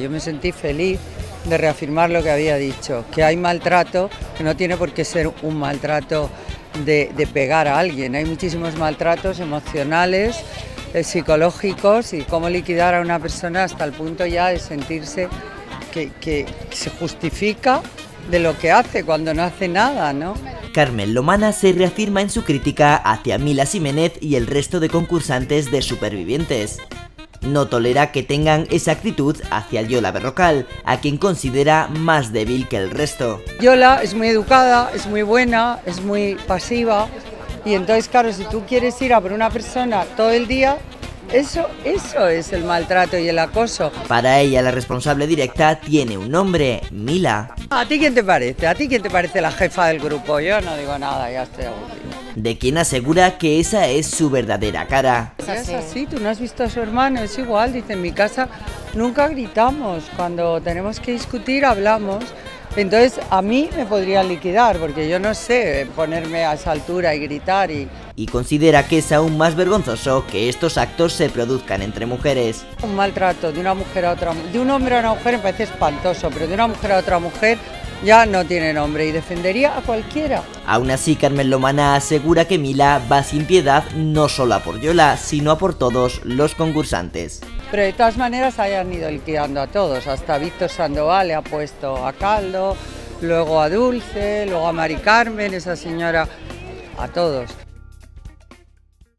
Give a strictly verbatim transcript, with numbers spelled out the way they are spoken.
yo me sentí feliz de reafirmar lo que había dicho, que hay maltrato, que no tiene por qué ser un maltrato de, de pegar a alguien, hay muchísimos maltratos emocionales, eh, psicológicos, y cómo liquidar a una persona hasta el punto ya de sentirse que, que se justifica de lo que hace cuando no hace nada, ¿no? Carmen Lomana se reafirma en su crítica hacia Mila Ximénez y el resto de concursantes de Supervivientes. No tolera que tengan esa actitud hacia Yola Berrocal, a quien considera más débil que el resto. Yola es muy educada, es muy buena, es muy pasiva, y entonces, claro, si tú quieres ir a por una persona todo el día, eso, eso es el maltrato y el acoso. Para ella, la responsable directa tiene un nombre: Mila. ¿A ti quién te parece? ¿A ti quién te parece la jefa del grupo? Yo no digo nada, ya estoy aburrida. De quien asegura que esa es su verdadera cara. Es así, tú no has visto a su hermano, es igual, dice, en mi casa nunca gritamos, cuando tenemos que discutir hablamos. Entonces a mí me podría liquidar, porque yo no sé ponerme a esa altura y gritar. Y, y considera que es aún más vergonzoso que estos actos se produzcan entre mujeres. Un maltrato de una mujer a otra, de un hombre a una mujer me parece espantoso, pero de una mujer a otra mujer ya no tiene nombre, y defendería a cualquiera. Aún así, Carmen Lomana asegura que Mila va sin piedad no solo a por Yola, sino a por todos los concursantes. Pero de todas maneras hayan ido liquidando a todos, hasta Víctor Sandoval le ha puesto a Caldo, luego a Dulce, luego a Mari Carmen, esa señora, a todos.